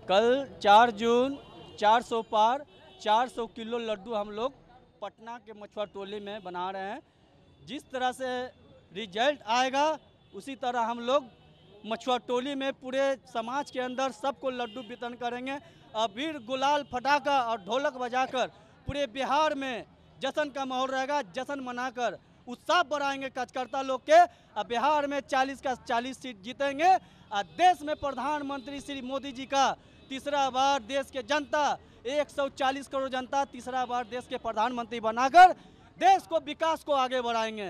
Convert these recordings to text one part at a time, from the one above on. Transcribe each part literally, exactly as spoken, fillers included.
कल चार जून चार सौ पार चार सौ किलो लड्डू हम लोग पटना के मछुआ टोली में बना रहे हैं। जिस तरह से रिजल्ट आएगा उसी तरह हम लोग मछुआ टोली में पूरे समाज के अंदर सबको लड्डू वितरण करेंगे। अबीर गुलाल फटाका और ढोलक बजाकर पूरे बिहार में जश्न का माहौल रहेगा। जश्न मनाकर उत्साह बढ़ाएंगे कार्यकर्ता लोग के। अब बिहार में चालीस का चालीस सीट जीतेंगे और देश में प्रधानमंत्री श्री मोदी जी का तीसरा बार देश के जनता एक सौ चालीस करोड़ जनता तीसरा बार देश के प्रधानमंत्री बनाकर देश को विकास को आगे बढ़ाएंगे।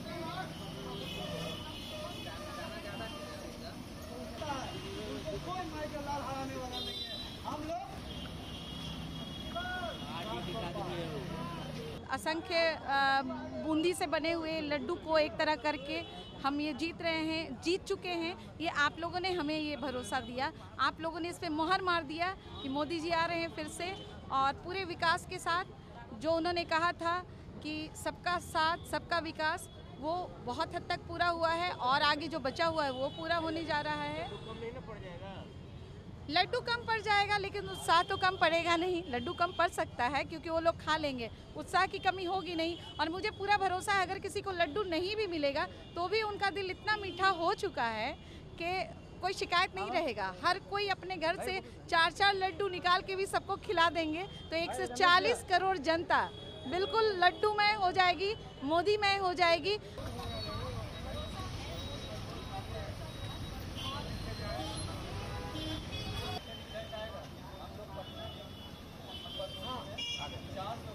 असंख्य बूंदी से बने हुए लड्डू को एक तरह करके हम ये जीत रहे हैं, जीत चुके हैं। ये आप लोगों ने हमें ये भरोसा दिया, आप लोगों ने इस पे मोहर मार दिया कि मोदी जी आ रहे हैं फिर से, और पूरे विकास के साथ जो उन्होंने कहा था कि सबका साथ सबका विकास, वो बहुत हद तक पूरा हुआ है और आगे जो बचा हुआ है वो पूरा होने जा रहा है। लड्डू कम पड़ जाएगा लेकिन उत्साह तो कम पड़ेगा नहीं। लड्डू कम पड़ सकता है क्योंकि वो लोग खा लेंगे, उत्साह की कमी होगी नहीं। और मुझे पूरा भरोसा है अगर किसी को लड्डू नहीं भी मिलेगा तो भी उनका दिल इतना मीठा हो चुका है कि कोई शिकायत नहीं रहेगा। हर कोई अपने घर से चार चार लड्डू निकाल के भी सबको खिला देंगे। तो एक सौ चालीस करोड़ जनता बिल्कुल लड्डूमय हो जाएगी, मोदीमय हो जाएगी। चार